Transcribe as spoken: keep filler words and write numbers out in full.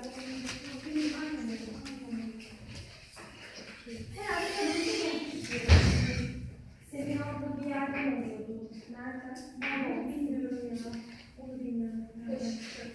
Senin orada bir yerden oluyordu. Nerede? Nerede? Bilmiyorum ya. Onu bilmiyorum.